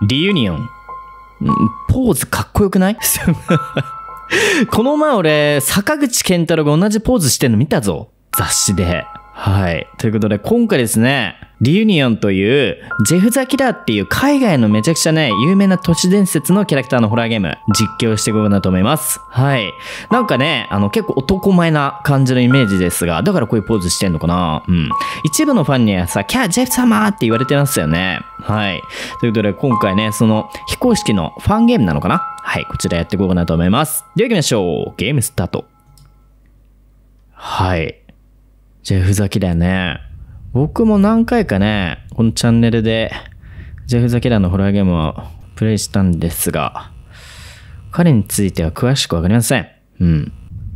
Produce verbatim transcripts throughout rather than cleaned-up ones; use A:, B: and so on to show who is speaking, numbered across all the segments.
A: リユニオン。ポーズかっこよくない？この前俺、坂口健太郎が同じポーズしてんの見たぞ。雑誌で。はい。ということで、今回ですね、リユニオンという、ジェフ・ザ・キラーっていう海外のめちゃくちゃね、有名な都市伝説のキャラクターのホラーゲーム、実況していこうかなと思います。はい。なんかね、あの、結構男前な感じのイメージですが、だからこういうポーズしてんのかな？うん。一部のファンにはさ、キャー、ジェフ様って言われてますよね。はい。ということで、今回ね、その、非公式のファンゲームなのかな？はい。こちらやっていこうかなと思います。では行きましょう。ゲームスタート。はい。ジェフ・ザ・キラーね。僕も何回かね、このチャンネルで、ジェフ・ザ・キラーのホラーゲームをプレイしたんですが、彼については詳しくわかりません。うん。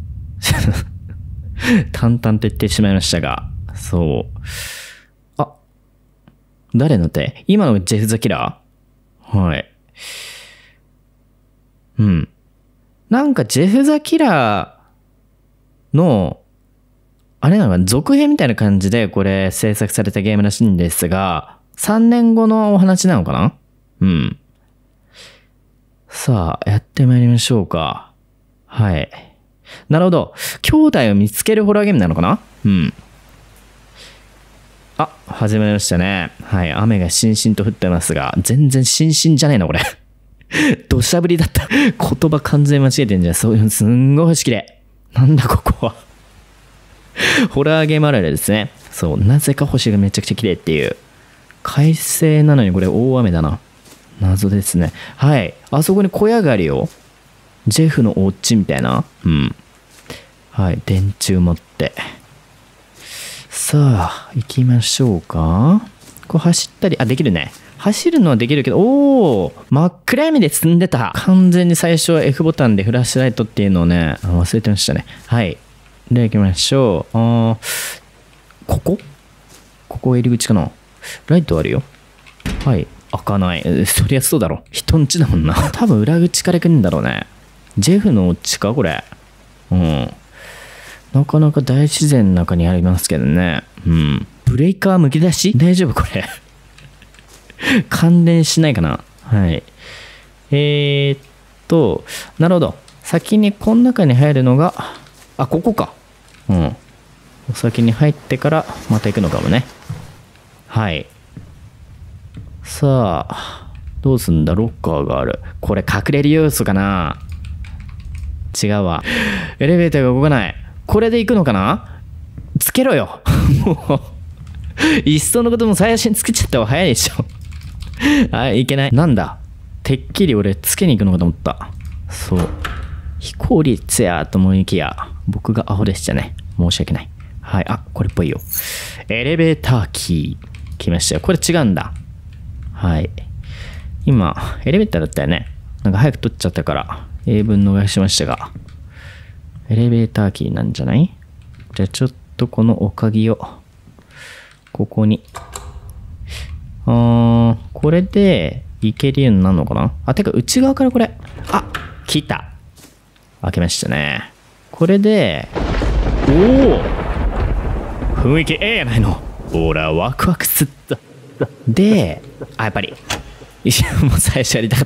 A: 淡々と言ってしまいましたが、そう。あ、誰の手？今のジェフ・ザ・キラー？はい。うん。なんかジェフ・ザ・キラーの、あれなのか、続編みたいな感じでこれ制作されたゲームらしいんですが、さんねんごのお話なのかな？うん。さあ、やってまいりましょうか。はい。なるほど。兄弟を見つけるホラーゲームなのかな？うん。あ、始まりましたね。はい。雨がしんしんと降ってますが、全然しんしんじゃねえの、これ。土砂降りだった。言葉完全に間違えてんじゃん。そういう、すんごい星綺麗。なんだここは。ホラーゲームあるあるですね。そう、なぜか星がめちゃくちゃ綺麗っていう。快晴なのにこれ大雨だな。謎ですね。はい。あそこに小屋があるよ。ジェフのお家みたいな。うん。はい。電柱持って。さあ、行きましょうか。こう走ったり、あ、できるね。走るのはできるけど、おー、真っ暗闇で進んでた。完全に最初は F ボタンでフラッシュライトっていうのをね、忘れてましたね。はい。では行きましょう。あー、ここここ入り口かな？ライトあるよ。はい。開かない。そりゃそうだろ。人んちだもんな。多分裏口から来るんだろうね。ジェフのお家かこれ。うん。なかなか大自然の中にありますけどね。うん。ブレーカーむき出し？大丈夫これ。感電しないかな？はい。えーっと、なるほど。先にこの中に入るのが、あ、ここか。うん。お先に入ってからまた行くのかもね。はい。さあ、どうすんだ？ロッカーがある。これ隠れる要素かな？違うわ。エレベーターが動かない。これで行くのかな？つけろよ。もう、いっそのことも最初につけちゃった方が早いでしょ。はい、いけない。なんだ？てっきり俺つけに行くのかと思った。そう。非効率やと思いきや、僕がアホでしたね。申し訳ない。はい。あ、これっぽいよ。エレベーターキー。来ましたよ。これ違うんだ。はい。今、エレベーターだったよね。なんか早く取っちゃったから、英文逃しましたが。エレベーターキーなんじゃない？じゃあちょっとこのお鍵を、ここに。あー、これで、いけるようになるのかな？あ、てか内側からこれ。あ、来た。開けましたね。これで、おお雰囲気ええやないの。ほら、ワクワクすった。で、あ、やっぱり。いや、もう最初やりたかった。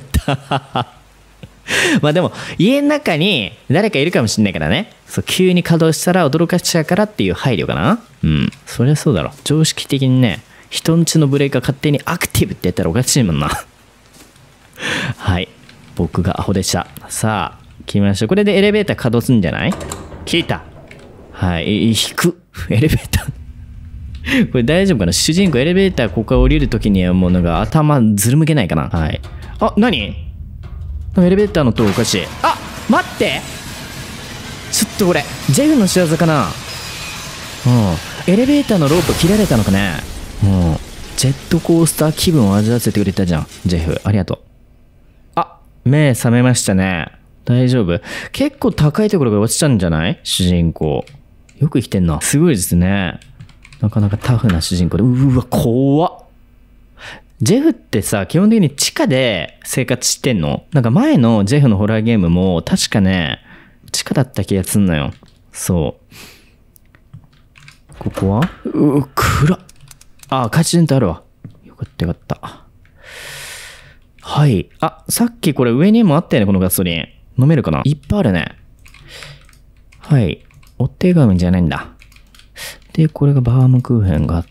A: まあでも、家の中に誰かいるかもしんないからね。そう、急に稼働したら驚かしちゃうからっていう配慮かな。うん。そりゃそうだろ。常識的にね、人んちのブレーカー勝手にアクティブってやったらおかしいもんな。はい。僕がアホでした。さあ、来ましょう。これでエレベーター稼働するんじゃない？聞いた。はい。引く。エレベーター。これ大丈夫かな？主人公エレベーターここから降りるときにはもうなんか頭ずるむけないかな？はい。あ、何？エレベーターの音おかしい。あ、待って！ちょっとこれ、ジェフの仕業かな？うん。エレベーターのロープ切られたのかね？うん。ジェットコースター気分を味わわせてくれたじゃん。ジェフ、ありがとう。あ、目覚めましたね。大丈夫？結構高いところが落ちたんじゃない？主人公。よく生きてんな。すごいですね。なかなかタフな主人公で。うわ、怖っ。ジェフってさ、基本的に地下で生活してんの？なんか前のジェフのホラーゲームも確かね、地下だった気がすんのよ。そう。ここは？うわ、暗っ。あ、カチンとあるわ。よかったよかった。 はい。あ、さっきこれ上にもあったよね、このガソリン。飲めるかな？いっぱいあるね。はい。お手紙じゃないんだ。で、これがバームクーヘンがあって、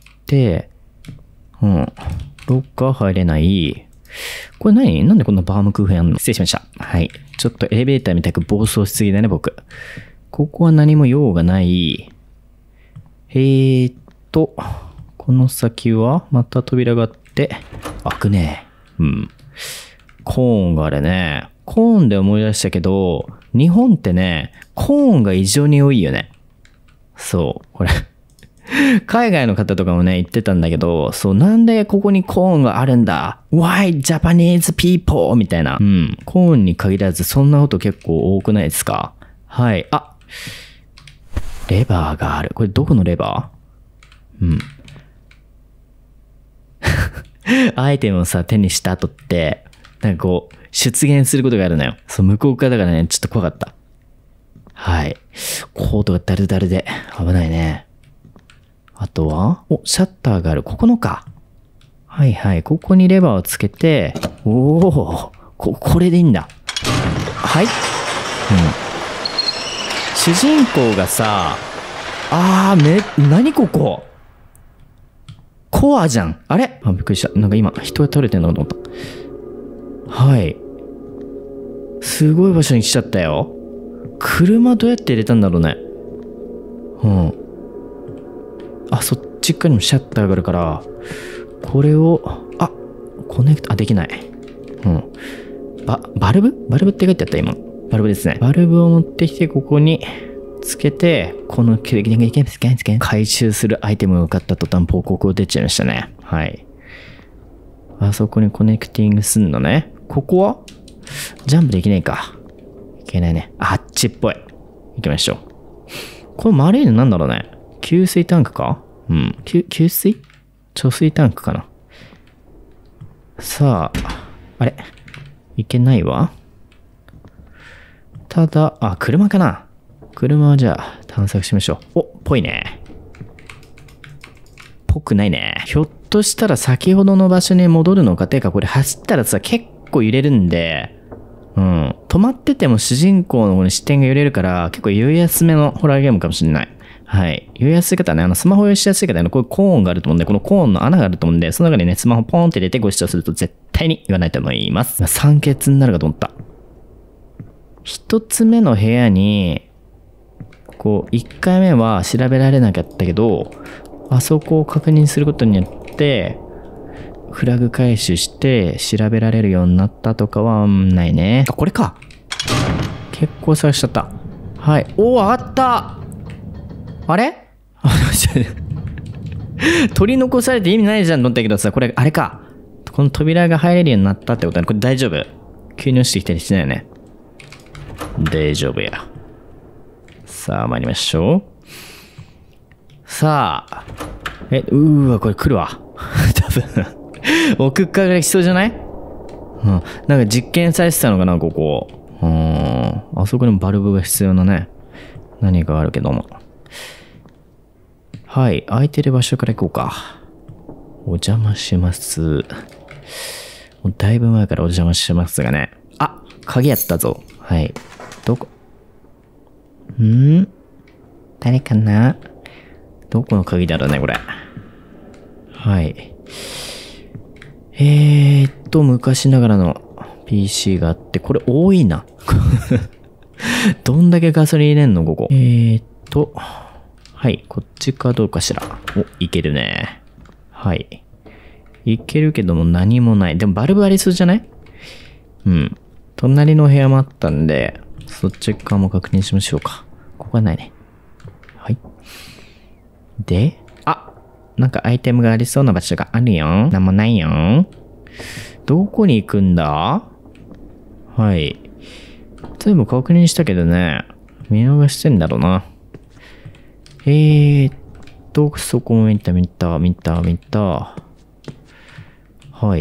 A: うん。ロッカー入れない。これ何？なんでこんなバームクーヘンあんの？失礼しました。はい。ちょっとエレベーターみたく暴走しすぎだね、僕。ここは何も用がない。えーっと、この先はまた扉があって、開くね。うん。コーンがあるね。コーンで思い出したけど、日本ってね、コーンが異常に多いよね。そう。これ。海外の方とかもね、言ってたんだけど、そう、なんでここにコーンがあるんだ ?Why Japanese people? みたいな。うん。コーンに限らず、そんなこと結構多くないですか？はい。あ、レバーがある。これどこのレバー？うん。アイテムをさ、手にした後って、なんかこう、出現することがあるのよ。そう、向こう側だからね、ちょっと怖かった。はい。コードがダルダルで危ないね。あとは、お、シャッターがある。ここのか。はいはい。ここにレバーをつけて、おお、こ、これでいいんだ。はい。うん。主人公がさ、あー、め、なにここコアじゃん。あれ？あ、びっくりした。なんか今、人が倒れてんのかと思った。はい。すごい場所に来ちゃったよ。車どうやって入れたんだろうね。うん。あ、そっち側にもシャッターがあるから、これを、あ、コネクト、あ、できない。うん。バ、バルブ？バルブって書いてあった今。バルブですね。バルブを持ってきて、ここにつけて、この回収するアイテムを買った途端、報告を出ちゃいましたね。はい。あそこにコネクティングすんのね。ここはジャンプできないか。いけないね。あっちっぽい。行きましょう。この丸いのなんだろうね。給水タンクか？うん。給、給水？貯水タンクかな。さあ、あれ？いけないわ。ただ、あ、車かな。車はじゃあ探索しましょう。お、ぽいね。ぽくないね。ひょっとしたら先ほどの場所に戻るのか。てかこれ走ったらさ、結構揺れるんで、うん。止まってても主人公のこの視点が揺れるから、結構酔いやすめのホラーゲームかもしれない。はい。酔いやすい方はね、あの、スマホ用意しやすい方はね、こういうコーンがあると思うんで、このコーンの穴があると思うんで、その中にね、スマホポーンって入れてご視聴すると絶対に言わないと思います。酸欠になるかと思った。一つ目の部屋に、こう、一回目は調べられなかったけど、あそこを確認することによって、フラグ回収して調べられるようになったとかはないね。あ、これか。結構探しちゃった。はい。おー、あったあれあ、取り残されて意味ないじゃんと思ったけどさ、これ、あれか。この扉が入れるようになったってことだね。これ大丈夫？急に落ちてきたりしてないよね。大丈夫や。さあ、参りましょう。さあ。え、うーわ、これ来るわ。多分。奥っ側が来そうじゃない？うん。なんか実験されてたのかな、ここ。うーん。あそこにもバルブが必要なね。何かあるけども。はい。空いてる場所から行こうか。お邪魔します。もうだいぶ前からお邪魔しますがね。あ、鍵やったぞ。はい。どこ？ん？誰かな？どこの鍵だろうね、これ。はい。えーっと、昔ながらの ピーシー があって、これ多いな。どんだけガソリン入れんの、ここ。えーっと、はい、こっちかどうかしら。お、いけるね。はい。いけるけども何もない。でもバルブありそうじゃない？うん。隣の部屋もあったんで、そっち側も確認しましょうか。ここはないね。はい。で、あ、なんかアイテムがありそうな場所があるよ。なんもないよ。どこに行くんだ？はい。全部確認したけどね。見逃してんだろうな。えーっと、そこも見た見た見た見た。はい。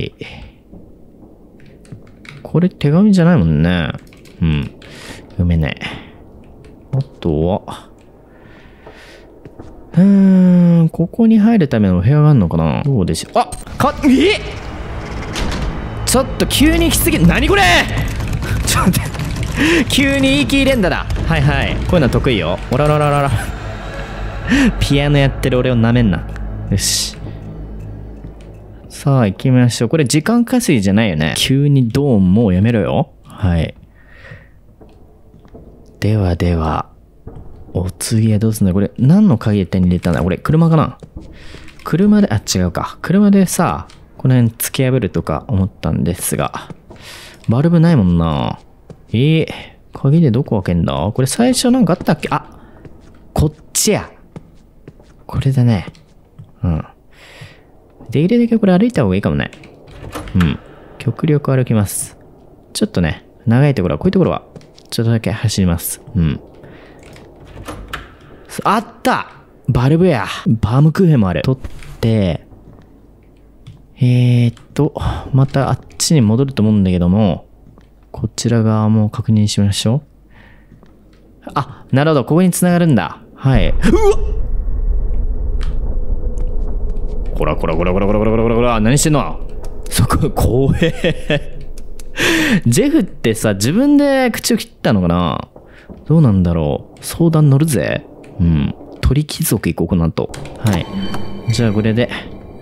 A: これ手紙じゃないもんね。うん。読めない。あとは、うーん、ここに入るためのお部屋があるのかな？どうでしょう。あ！か、え！ ちょっと急に来すぎ、何これちょっと待って急に言い切れんだな。はいはい、こういうの得意よ。おらららららピアノやってる俺をなめんな。よし、さあ行きましょう。これ時間稼ぎじゃないよね。急にドーンもうやめろよ。はい、ではではお次はどうすんだ。これ何の鍵手に入れたんだ。これ車かな。車で、あ、違うか。車でさ、この辺突き破るとか思ったんですが、バルブないもんな。えー、鍵でどこ開けんだ。これ最初なんかあったっけ。あ、こっちや。これだね。うん。できるだけこれ歩いた方がいいかもね。うん。極力歩きます。ちょっとね、長いところは、こういうところは、ちょっとだけ走ります。うん。あった、バルブや。バームクーヘンもある。取って、えーっと、またあっちに戻ると思うんだけども、こちら側も確認しましょう。あ、なるほど。ここに繋がるんだ。はい。うわっ、こらこらこらこらこらこらこらこらこら、何してんの。そこ、怖え。ジェフってさ、自分で口を切ったのかな。どうなんだろう。相談乗るぜ。うん。鳥貴族行こうかなと。はい。じゃあこれで。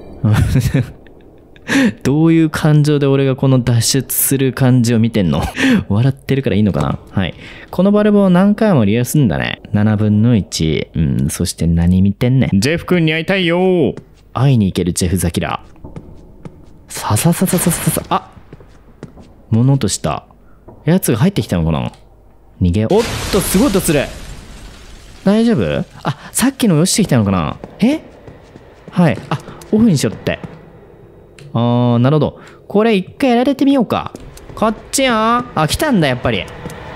A: どういう感情で俺がこの脱出する感じを見てんの笑ってるからいいのかな。はい。このバルブを何回も利用すんだね。ななぶんのいち。うん、そして何見てんねん。ジェフ君に会いたいよ。会いに行けるジェフ・ザ・キラー。さささささささ、あ、物音した。やつが入ってきたのかな。逃げよう。おっと、すごい音する。大丈夫？あ、さっきの落ちてきたのかな。え？はい。あ、オフにしよって。あー、なるほど。これ一回やられてみようか。こっちよ。あ、来たんだ、やっぱり。ん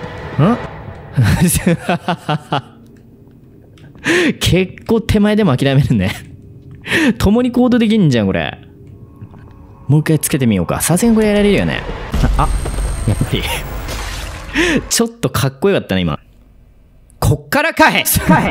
A: 結構手前でも諦めるね。共に行動できんじゃん、これ。もう一回つけてみようか。さすがにこれやられるよね。あ、あ、やっぱり。ちょっとかっこよかったね、今。こっからかい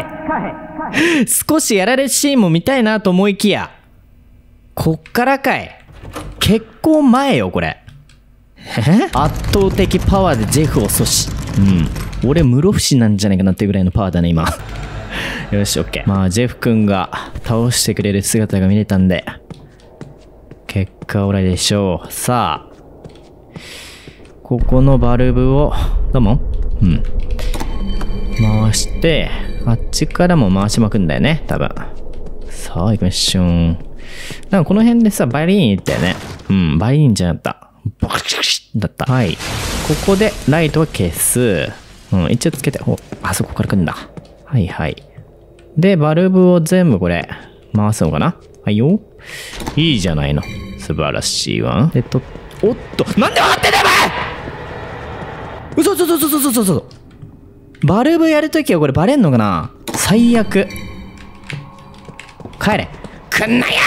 A: 少しやられるシーンも見たいなと思いきや。こっからかい。結構前よ、これ。圧倒的パワーでジェフを阻止。うん。俺、室伏なんじゃないかなっていうぐらいのパワーだね、今。よし、オッケー。まあ、ジェフ君が倒してくれる姿が見れたんで、結果オーライでしょう。さあ、ここのバルブを、どうもうん。回して、あっちからも回しまくんだよね、多分。さあ、行きましょう。なんかこの辺でさ、バイリーン行ったよね。うん、バイリーンじゃなかった。バクシクシだった。はい。ここでライトを消す。うん、一応つけて、お、あそこから来るんだ。はいはい。で、バルブを全部これ、回すのかな。はいよ。いいじゃないの。素晴らしいわ。で、と、おっと、なんで分かってんだよ、お前！嘘嘘嘘嘘嘘嘘。バルブやるときはこれバレんのかな。最悪。帰れ。来んなや！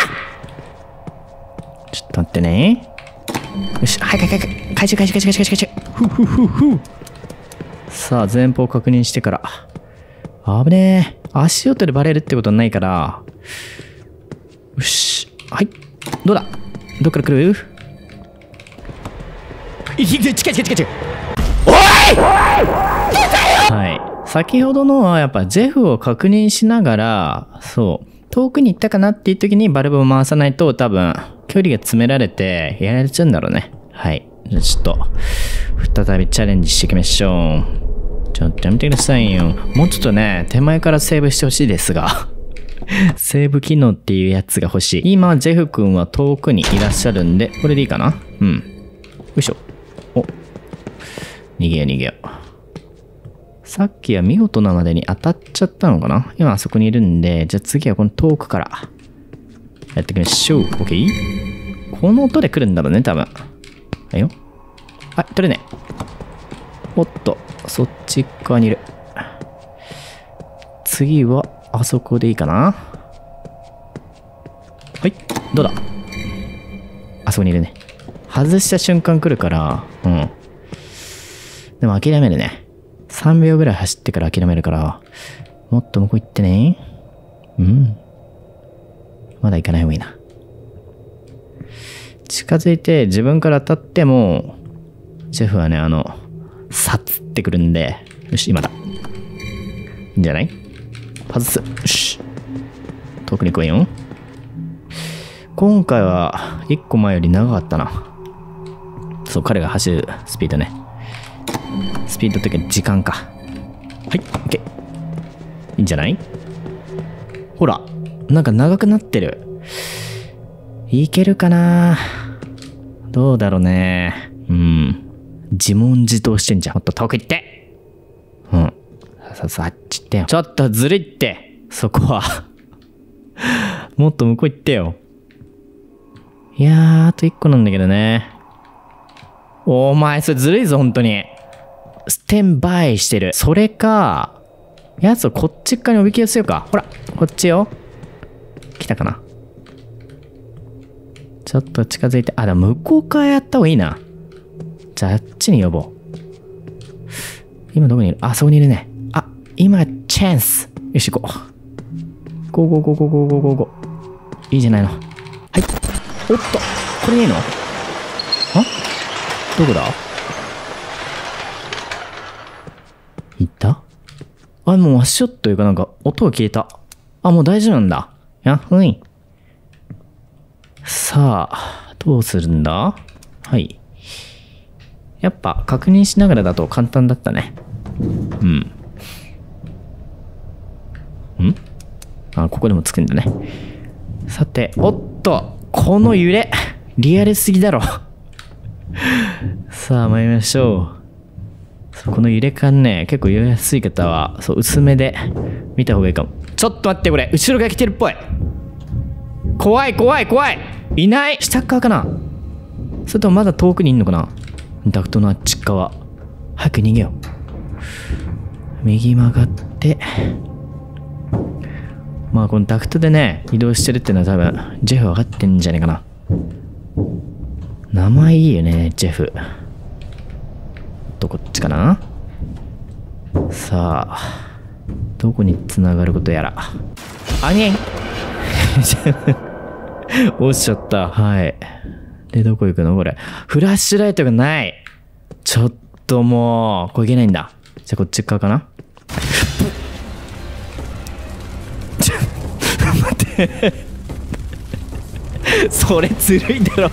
A: ちょっと待ってね。よし、はい、はい、はい、回収、回収、回収、回収、回収。ふふふふ。さあ、前方確認してから。あぶねえ。足音でバレるってことはないから。よし。はい。どうだ？どっから来る？い近い近い近い近い。おい！はい。先ほどのはやっぱジェフを確認しながら、そう。遠くに行ったかなっていう時にバルブを回さないと多分距離が詰められてやられちゃうんだろうね。はい。じゃあちょっと再びチャレンジしていきましょう。ちょっとやめてくださいよ。もうちょっとね、手前からセーブしてほしいですが。セーブ機能っていうやつが欲しい。今、ジェフ君は遠くにいらっしゃるんで、これでいいかな？うん。よいしょ。お。逃げよ逃げよ。さっきは見事なまでに当たっちゃったのかな？今あそこにいるんで、じゃあ次はこの遠くからやっていきましょう。OK？ この音で来るんだろうね、多分。はいよ。あ、取れねえ。おっと、そっち側にいる。次は、あそこでいいかな？はい、どうだ？あそこにいるね。外した瞬間来るから、うん。でも諦めるね。さんびょうぐらい走ってから諦めるから、もっと向こう行ってね。うん。まだ行かない方がいいな。 近づいて自分から当たっても、ジェフはね、あの、さっつってくるんで、よし、今だ。いいんじゃない？外す。よし。遠くに来いよ。今回は、一個前より長かったな。そう、彼が走るスピードね。スピードというか時間か。はい、オッケー。いいんじゃない？ほら、なんか長くなってる。いけるかな？どうだろうね。うん。自問自答してんじゃん。もっと遠く行って。うん。ささ、あっち行ってよ。ちょっとずるいって。そこは。もっと向こう行ってよ。いやー、あと一個なんだけどね。お前、それずるいぞ、本当に。ステンバイしてる。それか、やつをこっち側におびき寄せようか。ほら、こっちよ。来たかな。ちょっと近づいて、あ、でも向こう側やった方がいいな。じゃあ、あっちに呼ぼう。今どこにいる？あ、そこにいるね。あ、今、チャンス。よし、行こう。ゴーゴーゴーゴーゴーゴーゴーゴー。いいじゃないの。はい。おっと、これいいの？あ？どこだ？いったあ、もうワッショットというかなんか音が消えた。あ、もう大丈夫なんだ。やっほい。さあ、どうするんだ？はい。やっぱ確認しながらだと簡単だったね。うん。ん？あ、ここでもつくんだね。さて、おっと、この揺れ、リアルすぎだろ。さあ、参りましょう。この揺れ感ね、結構揺れやすい方は、そう、薄めで見た方がいいかも。ちょっと待って、これ、後ろが来てるっぽい。怖い、怖い、怖い。いない。下側かな？それともまだ遠くにいんのかな？ダクトのあっち側。早く逃げよう。右曲がって。まあ、このダクトでね、移動してるってのは多分、ジェフ分かってんじゃねえかな。名前いいよね、ジェフ。とこっちかな。さあ、どこに繋がることやら。あにゃん落ちちゃった。はい。で、どこ行くのこれ。フラッシュライトがない。ちょっともう、これいけないんだ。じゃあこっち側かな。ちょ待って。それずるいだろ。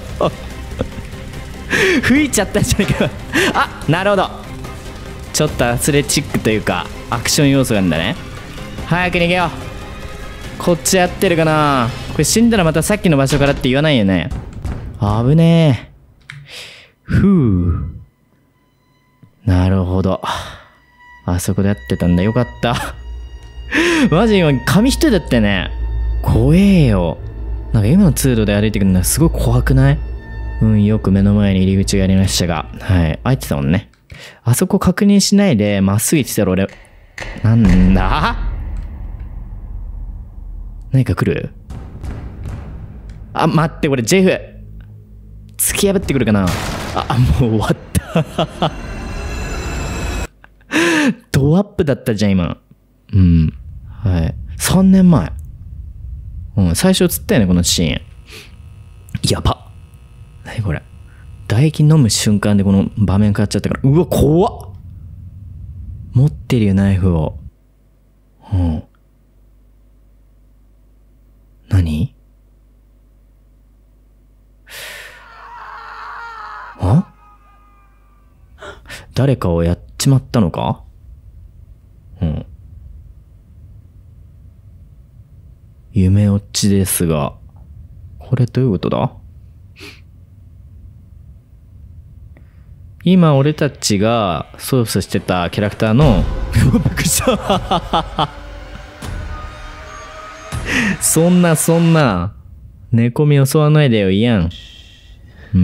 A: 吹いちゃったじゃないか。あ、なるほど。ちょっとアスレチックというかアクション要素があるんだね。早く逃げよう。こっちやってるかな。これ死んだらまたさっきの場所からって言わないよね。危ねえ。ふう。なるほど。あそこでやってたんだ。よかった。マジ今紙一重だったよね。怖えよ。なんか今の通路で歩いてくるのすごい怖くない？うん、よく目の前に入り口がありましたが、はい、開いてたもんね。あそこ確認しないで、まっすぐ行ってたら俺、なんだ？何か来る？あ、待って、俺、ジェフ、突き破ってくるかな？あ、もう終わった。ドアップだったじゃん、今。うん。はい。さんねんまえ。うん、最初映ったよね、このシーン。やば。何これ。唾液飲む瞬間でこの場面変わっちゃったから。うわ、怖っ。持ってるよ、ナイフを。うん。何？あ？誰かをやっちまったのか？うん。夢落ちですが、これどういうことだ？今俺たちが操作してたキャラクターのびっくりしたそんなそんな寝込み襲わないでよ、いやん。うん。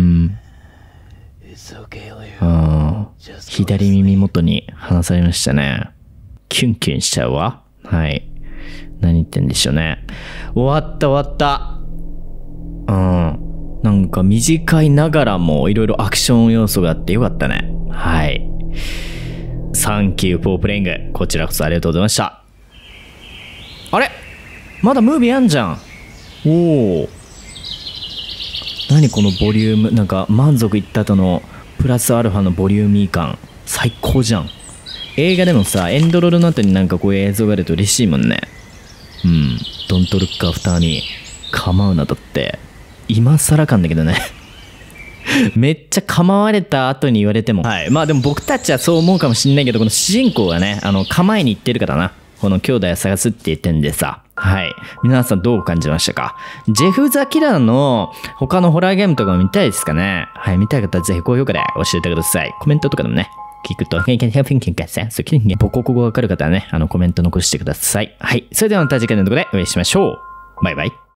A: ああ、左耳元に話されましたね。キュンキュンしちゃうわ。はい。何言ってんでしょうね。終わった終わった。うん。なんか短いながらもいろいろアクション要素があってよかったね。はい。Thank you for playing。こちらこそありがとうございました。あれまだムービーあんじゃん。おお。 何このボリューム、なんか満足いった後のプラスアルファのボリューミー感、最高じゃん。映画でもさ、エンドロールの後になんかこういう映像があると嬉しいもんね。うん、ドントルックアフターに構うなだって、今更感だけどね。めっちゃ構われた後に言われても、はい、まあでも僕たちはそう思うかもしんないけど、この主人公がね、あの構えに行ってるからな、この兄弟を探すって言ってんでさ、はい、皆さんどう感じましたか？ジェフ・ザ・キラーの他のホラーゲームとかも見たいですかね？はい、見たい方はぜひ高評価で教えてください。コメントとかでもね、聞くと、母国語わかる方はね、あのコメント残してください。はい、それではまた次回の動画でお会いしましょう。バイバイ。